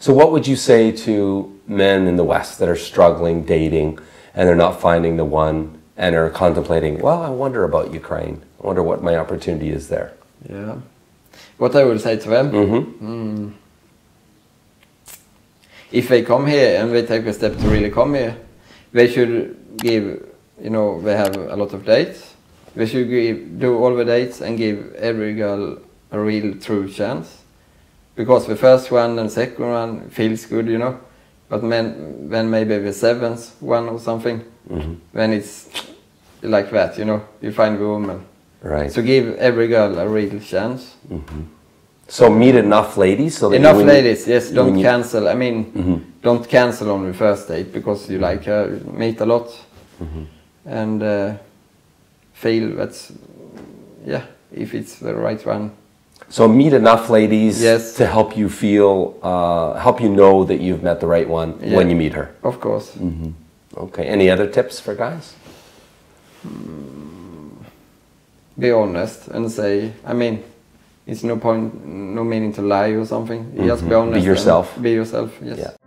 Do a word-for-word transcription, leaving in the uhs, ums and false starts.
So what would you say to men in the West that are struggling dating and they're not finding the one and are contemplating, well, I wonder about Ukraine. I wonder what my opportunity is there. Yeah. What I would say to them, Mm-hmm. mm, if they come here and they take a step to really come here, they should give, you know, they have a lot of dates. They should give, do all the dates and give every girl a real true chance. Because the first one and second one feels good, you know. But when, when maybe the seventh one or something, mm-hmm. then it's like that, you know. You find the woman. Right. So give every girl a real chance. Mm-hmm. So meet enough ladies so that enough you, ladies, yes. Don't you, cancel. I mean, mm-hmm. don't cancel on the first date because you like her. Meet a lot, mm-hmm. and uh, feel that's yeah. If it's the right one. So meet enough ladies yes. to help you feel, uh, help you know that you've met the right one yeah. when you meet her. Of course. Mm-hmm. Okay. Any other tips for guys? Mm, be honest and say. I mean. It's no point, no meaning to lie or something. Mm-hmm. Just be honest. Be yourself. Be yourself, yes. Yeah.